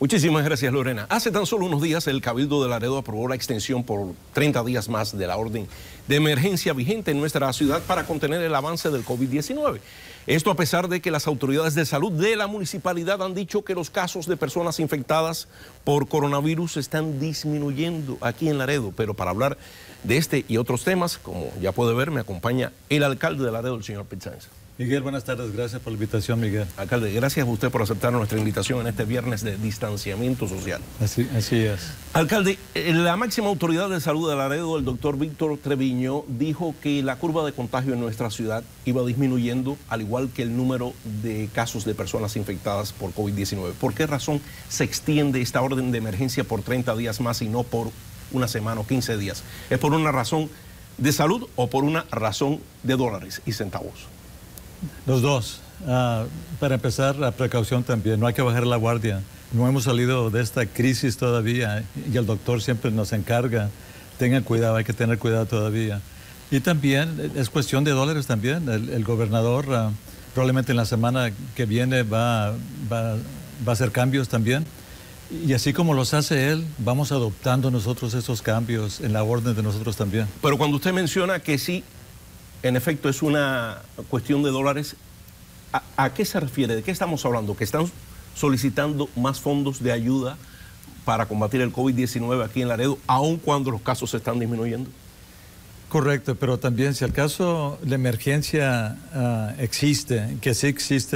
Muchísimas gracias, Lorena. Hace tan solo unos días el Cabildo de Laredo aprobó la extensión por 30 días más de la orden de emergencia vigente en nuestra ciudad para contener el avance del COVID-19. Esto a pesar de que las autoridades de salud de la municipalidad han dicho que los casos de personas infectadas por coronavirus están disminuyendo aquí en Laredo. Pero para hablar de este y otros temas, como ya puede ver, me acompaña el alcalde de Laredo, el señor Pete Sáenz. Miguel, buenas tardes. Gracias por la invitación, Miguel. Alcalde, gracias a usted por aceptar nuestra invitación en este viernes de distanciamiento social. Así es. Alcalde, la máxima autoridad de salud de Laredo, el doctor Víctor Treviño, dijo que la curva de contagio en nuestra ciudad iba disminuyendo, al igual que el número de casos de personas infectadas por COVID-19. ¿Por qué razón se extiende esta orden de emergencia por 30 días más y no por una semana o 15 días? ¿Es por una razón de salud o por una razón de dólares y centavos? Los dos. Para empezar, la precaución también. No hay que bajar la guardia. No hemos salido de esta crisis todavía y el doctor siempre nos encarga. Tengan cuidado, hay que tener cuidado todavía. Y también es cuestión de dólares también. El gobernador probablemente en la semana que viene va a hacer cambios también. Y así como los hace él, vamos adoptando nosotros esos cambios en la orden de nosotros también. Pero cuando usted menciona que sí, en efecto, es una cuestión de dólares, ¿a qué se refiere? ¿De qué estamos hablando? ¿Que están solicitando más fondos de ayuda para combatir el COVID-19 aquí en Laredo, aun cuando los casos se están disminuyendo? Correcto, pero también si al caso la emergencia existe, que sí existe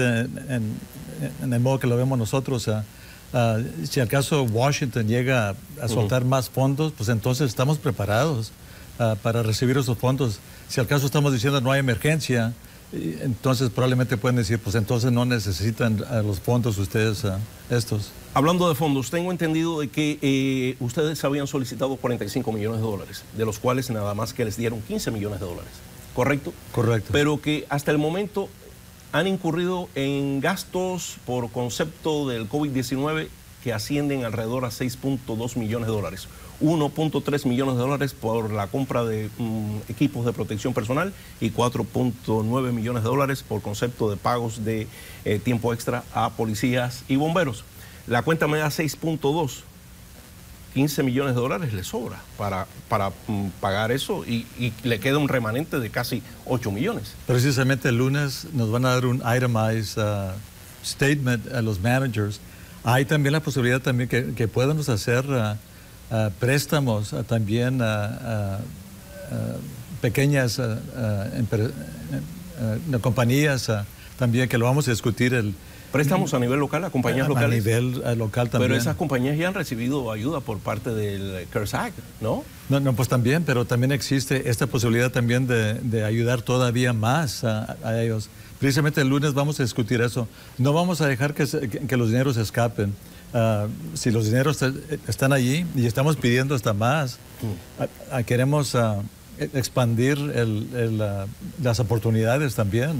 en el modo que lo vemos nosotros, si al caso Washington llega a soltar más fondos, pues entonces estamos preparados para recibir esos fondos. Si al caso estamos diciendo no hay emergencia, entonces probablemente pueden decir, pues entonces no necesitan los fondos ustedes estos. Hablando de fondos, tengo entendido de que ustedes habían solicitado 45 millones de dólares, de los cuales nada más que les dieron 15 millones de dólares, ¿correcto? Correcto. Pero que hasta el momento han incurrido en gastos por concepto del COVID-19 que ascienden alrededor a 6.2 millones de dólares. 1.3 millones de dólares por la compra de equipos de protección personal y 4.9 millones de dólares por concepto de pagos de tiempo extra a policías y bomberos. La cuenta me da 6.2. 15 millones de dólares le sobra para pagar eso y le queda un remanente de casi 8 millones. Precisamente el lunes nos van a dar un itemized statement a los managers. Hay también la posibilidad también que podamos hacer préstamos también a pequeñas compañías también, que lo vamos a discutir. Préstamos a nivel local, a compañías locales. A nivel local también. Pero esas compañías ya han recibido ayuda por parte del CARES Act, ¿no? No, pues también, pero también existe esta posibilidad también de ayudar todavía más a ellos. Precisamente el lunes vamos a discutir eso. No vamos a dejar que los dineros escapen. Si los dineros están allí y estamos pidiendo hasta más, queremos expandir las oportunidades también.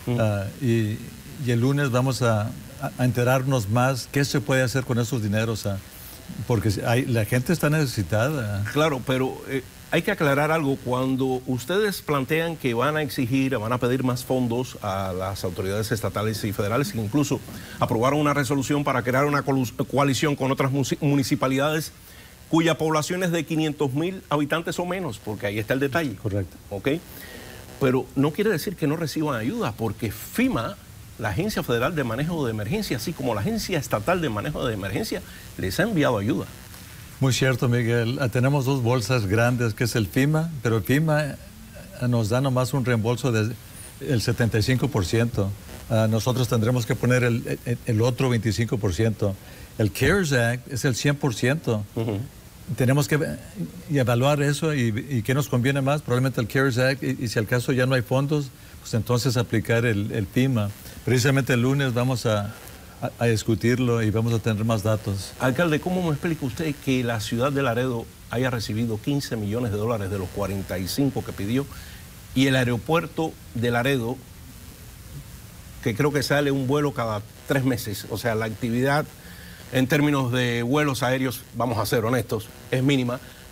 Y el lunes vamos a enterarnos más qué se puede hacer con esos dineros, porque la gente está necesitada. Claro, pero hay que aclarar algo. Cuando ustedes plantean que van a exigir, van a pedir más fondos a las autoridades estatales y federales, que incluso aprobaron una resolución para crear una coalición con otras municipalidades cuya población es de 500,000 habitantes o menos, porque ahí está el detalle. Correcto. ¿Ok? Pero no quiere decir que no reciban ayuda, porque FEMA, la Agencia Federal de Manejo de Emergencia, así como la Agencia Estatal de Manejo de Emergencia, les ha enviado ayuda. Muy cierto, Miguel. Tenemos dos bolsas grandes, que es el FEMA, pero el FEMA nos da nomás un reembolso del 75%. Nosotros tendremos que poner el otro 25%. El CARES Act es el 100%. Tenemos que evaluar eso y qué nos conviene más, probablemente el CARES Act, y si al caso ya no hay fondos, pues entonces aplicar el FEMA. Precisamente el lunes vamos a discutirlo y vamos a tener más datos. Alcalde, ¿cómo me explica usted que la ciudad de Laredo haya recibido 15 millones de dólares de los 45 que pidió y el aeropuerto de Laredo, que creo que sale un vuelo cada 3 meses, o sea, la actividad en términos de vuelos aéreos, vamos a ser honestos, es mínima,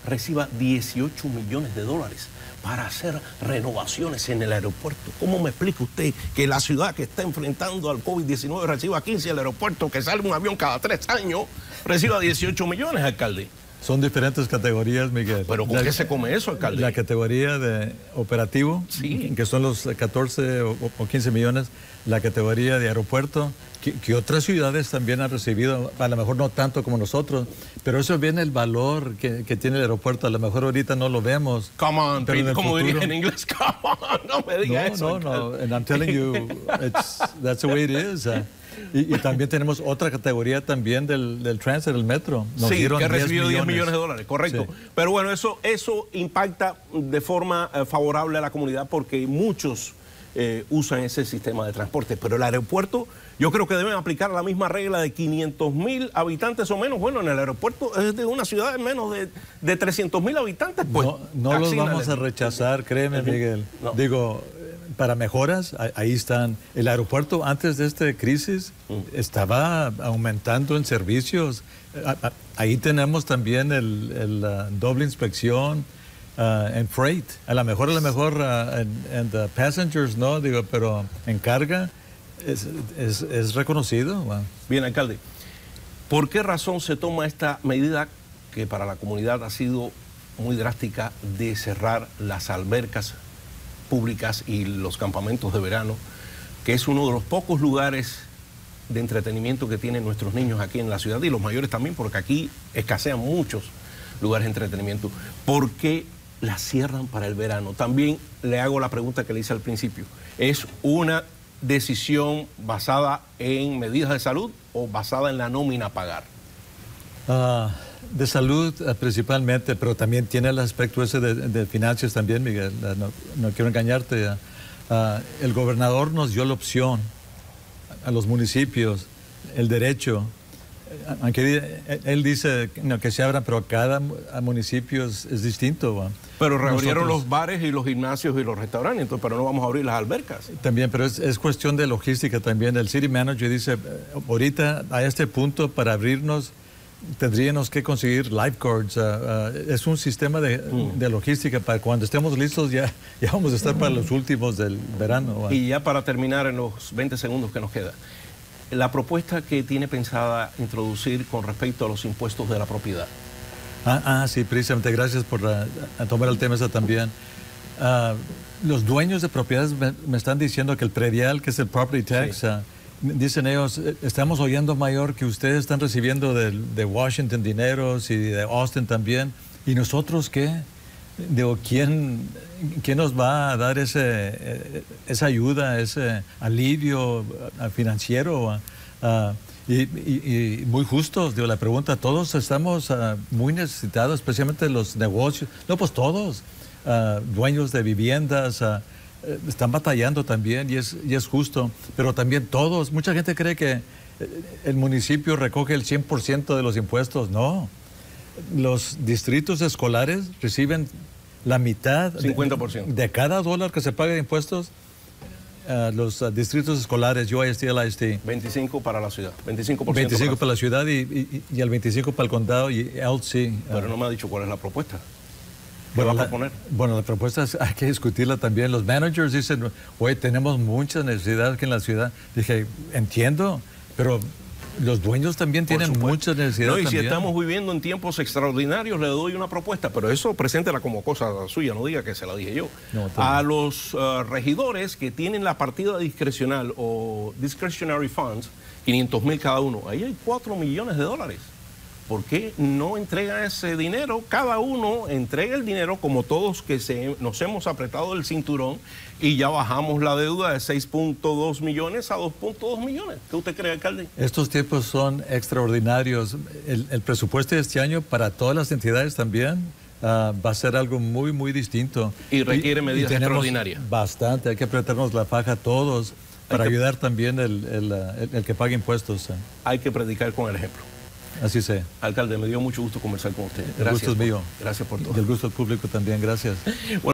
reciba 18 millones de dólares para hacer renovaciones en el aeropuerto. ¿Cómo me explica usted que la ciudad que está enfrentando al COVID-19 reciba 15 y el aeropuerto que sale un avión cada 3 años reciba 18 millones, alcalde? Son diferentes categorías, Miguel. ¿Pero con qué se come eso, alcalde? La categoría de operativo, sí, que son los 14 o 15 millones, la categoría de aeropuerto, que otras ciudades también han recibido, a lo mejor no tanto como nosotros, pero eso viene el valor que tiene el aeropuerto. A lo mejor ahorita no lo vemos. Come on, Pete, como diría en inglés, come on, no me diga eso. No, and I'm telling you, that's the way it is. Y también tenemos otra categoría también del transit, el metro. Nos dieron que recibió 10 millones de dólares, correcto. Sí. Pero bueno, eso impacta de forma favorable a la comunidad porque muchos usan ese sistema de transporte. Pero el aeropuerto, yo creo que deben aplicar la misma regla de 500,000 habitantes o menos. Bueno, en el aeropuerto es de una ciudad de menos de 300,000 habitantes. Pues, no los vamos a rechazar, créeme, Miguel. No. Digo, para mejoras, ahí están. El aeropuerto antes de esta crisis estaba aumentando en servicios. Ahí tenemos también la doble inspección en freight. A lo mejor en passengers, no, digo, pero en carga es reconocido. Wow. Bien, alcalde. ¿Por qué razón se toma esta medida que para la comunidad ha sido muy drástica de cerrar las albercas públicas y los campamentos de verano, que es uno de los pocos lugares de entretenimiento que tienen nuestros niños aquí en la ciudad y los mayores también, porque aquí escasean muchos lugares de entretenimiento? ¿Por qué las cierran para el verano? También le hago la pregunta que le hice al principio. ¿Es una decisión basada en medidas de salud o basada en la nómina a pagar? De salud principalmente, pero también tiene el aspecto ese de finanzas también, Miguel. No quiero engañarte. El gobernador nos dio la opción a los municipios, el derecho, aunque él dice que se abran, pero cada municipio es distinto. Pero reabrieron los bares y los gimnasios y los restaurantes, entonces, pero no vamos a abrir las albercas. También, pero es cuestión de logística también. El city manager dice, ahorita a este punto para abrirnos, tendríamos que conseguir lifeguards. Es un sistema de logística para cuando estemos listos ya vamos a estar para los últimos del verano. Y ya para terminar en los 20 segundos que nos queda, la propuesta que tiene pensada introducir con respecto a los impuestos de la propiedad. Sí, precisamente, gracias por tomar el tema ese también. Los dueños de propiedades me están diciendo que el predial, que es el property tax, sí. Dicen ellos, estamos oyendo, mayor, que ustedes están recibiendo de Washington dineros y de Austin también. ¿Y nosotros qué? Digo, ¿quién nos va a dar esa ayuda, ese alivio financiero? Y muy justos, digo, la pregunta, todos estamos muy necesitados, especialmente los negocios. No, pues todos, dueños de viviendas, están batallando también y es justo, pero también todos, mucha gente cree que el municipio recoge el 100% de los impuestos. No, los distritos escolares reciben la mitad, 50%. De cada dólar que se paga de impuestos. Los distritos escolares, UISD, LISD. 25 para la ciudad, 25%. 25 para la ciudad y el 25 para el condado y LC. Pero no me ha dicho cuál es la propuesta. Bueno, la propuesta hay que discutirla también. Los managers dicen, oye, tenemos muchas necesidades aquí en la ciudad. Dije, entiendo, pero los dueños también tienen muchas necesidades. No, y también. Si estamos viviendo en tiempos extraordinarios, le doy una propuesta, pero eso preséntela como cosa suya, no diga que se la dije yo. No, a los regidores que tienen la partida discrecional o discretionary funds, 500,000 cada uno, ahí hay 4 millones de dólares. ¿Por qué no entregan ese dinero? Cada uno entrega el dinero como todos que nos hemos apretado el cinturón y ya bajamos la deuda de 6.2 millones a 2.2 millones. ¿Qué usted cree, alcalde? Estos tiempos son extraordinarios. El presupuesto de este año para todas las entidades también va a ser algo muy, muy distinto. Y requiere medidas extraordinarias. Bastante, hay que apretarnos la faja todos para ayudar también el que pague impuestos. Hay que predicar con el ejemplo. Así sea. Alcalde, me dio mucho gusto conversar con usted. Gracias. El gusto es mío. Gracias por todo. Y el gusto del público también. Gracias. Bueno,